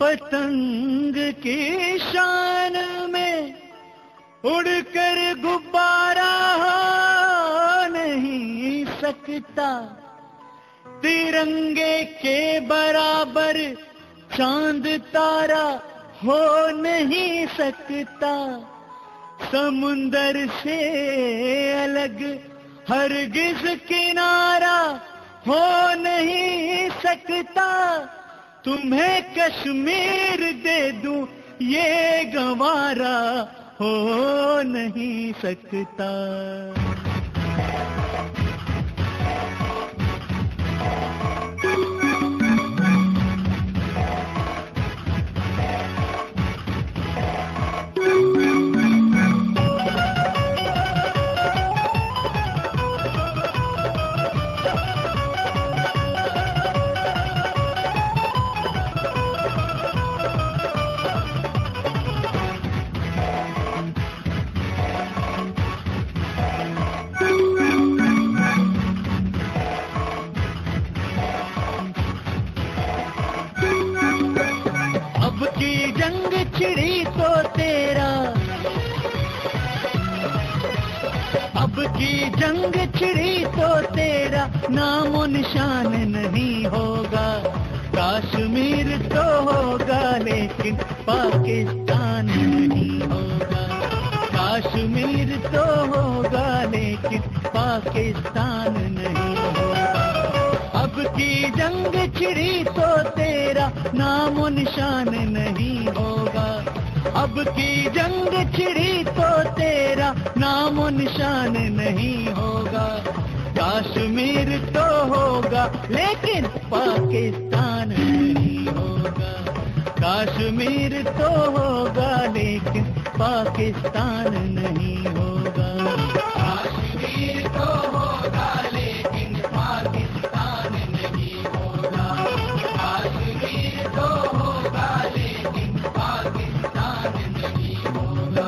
पतंग की शान में उड़कर गुब्बारा हो नहीं सकता, तिरंगे के बराबर चांद तारा हो नहीं सकता, समुंदर से अलग हरगिज किनारा हो नहीं सकता, तुम्हें कश्मीर दे दूं ये गंवारा हो नहीं सकता। अब की जंग छिड़ी तो तेरा, अब की जंग छिड़ी तो तेरा नामो निशान नहीं होगा, कश्मीर तो होगा लेकिन पाकिस्तान नहीं होगा, कश्मीर तो होगा लेकिन पाकिस्तान नहीं होगा। अब की जंग छिड़ी तो तेरा नामो निशान नहीं होगा, अब की जंग छिड़ी तो तेरा नामो निशान नहीं होगा, कश्मीर तो होगा लेकिन पाकिस्तान नहीं होगा, कश्मीर तो होगा लेकिन पाकिस्तान नहीं होगा, कश्मीर तो होगा लेकिन पाकिस्तान नहीं होगा, कश्मीर तो होगा लेकिन पाकिस्तान नहीं होगा।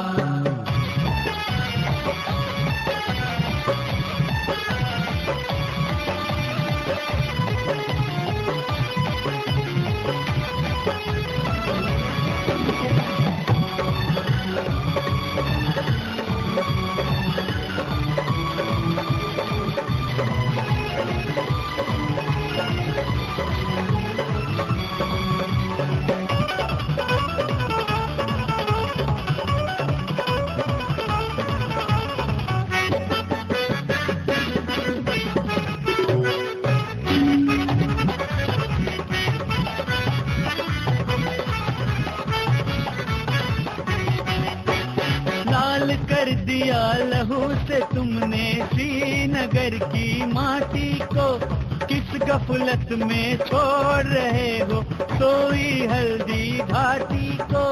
लाल कर दिया लहू से तुमने श्रीनगर की माटी को, किस गफलत में छोड़ रहे हो सोई हल्दी घाटी को।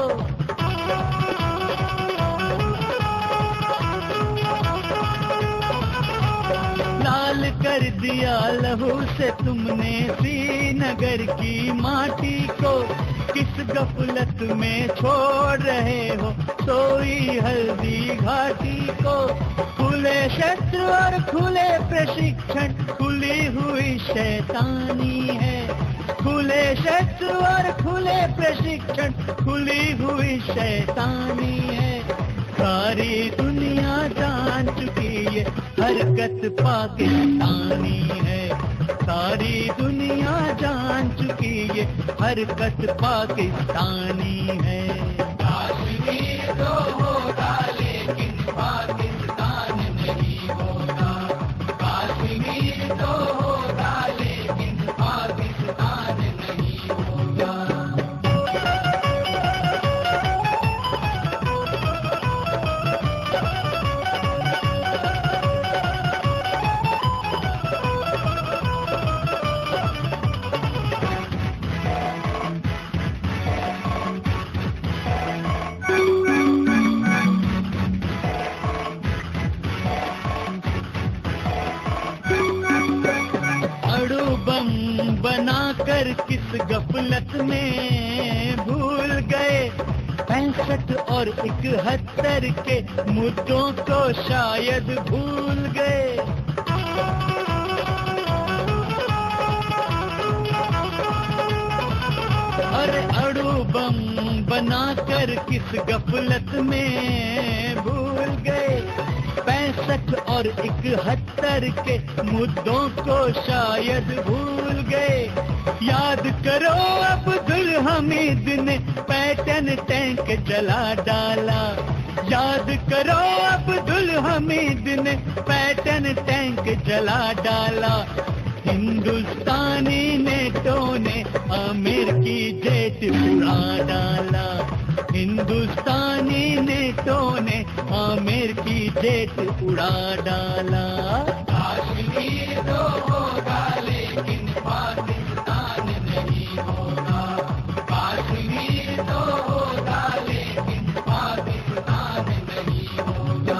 लाल कर दिया लहू से तुमने श्रीनगर की माटी को, किस गफलत में छोड़ रहे हो सोई हल्दी घाटी को। खुले शस्त्र और खुले प्रशिक्षण खुली हुई शैतानी है, खुले शस्त्र और खुले प्रशिक्षण खुली हुई शैतानी है। सारी दुनिया जान चुकी है हरकत पाकिस्तानी है, सारी दुनिया जान चुकी है हरकत पाकिस्तानी है। कश्मीर तो होगा लेकिन पाकिस्तान नहीं होगा, कश्मीर तो होगा लेकिन पाकिस्तान नहीं होगा। बम बनाकर किस गफलत में भूल गए 65 और 71 के मुद्दों को शायद भूल गए। अरे अड़ू बम बनाकर किस गफलत में भूल गए, 65 और 71 के मुद्दों को शायद भूल गए। याद करो अब्दुल हमीद ने पैटर्न टैंक जला डाला, याद करो अब्दुल हमीद ने पैटर्न टैंक जला डाला। हिंदुस्तानी नेटो ने अमेरिकी जेट उड़ा डाला, हिंदुस्तानी नेटो ने अमेरिकी जेट उड़ा डाला। कश्मीर तो होगा लेकिन पाकिस्तान नहीं होगा, कश्मीर तो होगा लेकिन पाकिस्तान नहीं होगा।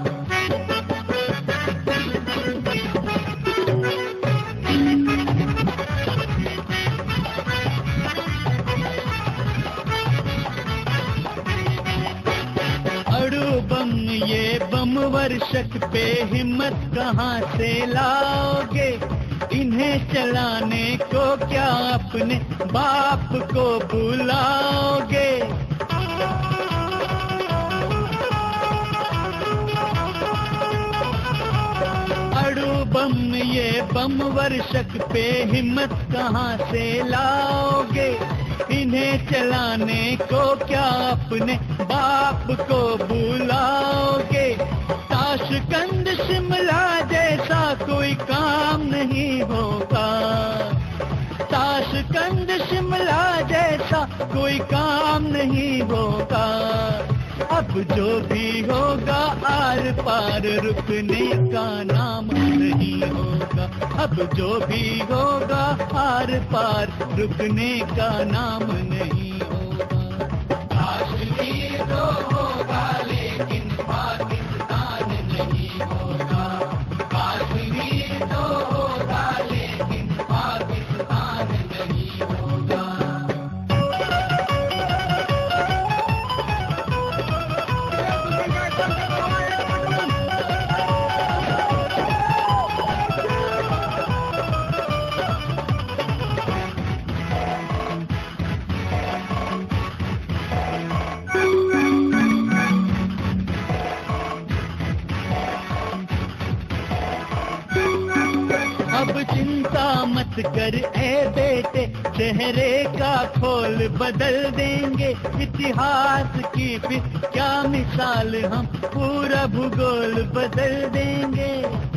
बम ये बम वर्षक पे हिम्मत कहाँ से लाओगे, इन्हें चलाने को क्या अपने बाप को बुलाओगे। अड़ू बम ये बम वर्षक पे हिम्मत कहाँ से लाओगे, इन्हें चलाने को क्या अपने बाप को बुलाओगे। ताशकंद शिमला जैसा कोई काम नहीं होगा, ताशकंद शिमला जैसा कोई काम नहीं होगा। अब जो भी होगा आर पार रुकने का नाम नहीं होगा, अब जो भी होगा आर पार रुकने का नाम नहीं होगा। कश्मीर तो होगा लेकिन पाकिस्तान नहीं होगा, कश्मीर तो होगा लेकिन पाकिस्तान नहीं होगा। अब चिंता मत कर ए बेटे, चेहरे का खोल बदल देंगे। इतिहास की फिर क्या मिसाल, हम पूरा भूगोल बदल देंगे।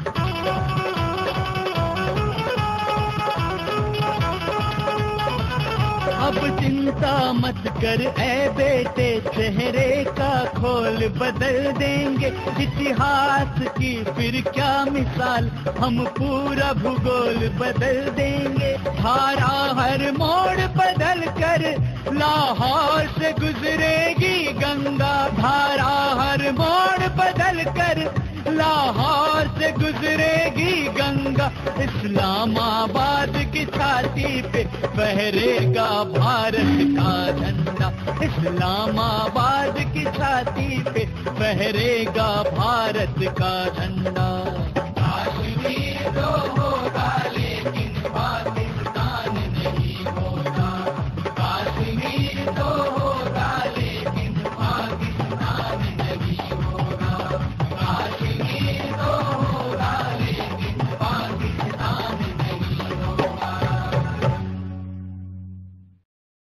अब चिंता मत कर ए बेटे, चेहरे का खोल बदल देंगे। इतिहास की फिर क्या मिसाल, हम पूरा भूगोल बदल देंगे। धारा हर मोड़ बदल कर लाहौर से गुजरेगी गंगा, धारा हर मोड़ बदल कर लाहौर से गुजरेगी गंगा। इस्लामाबाद की छाती पे फहरेगा भारत का झंडा, इस्लामाबाद की छाती पे फहरेगा भारत का झंडा।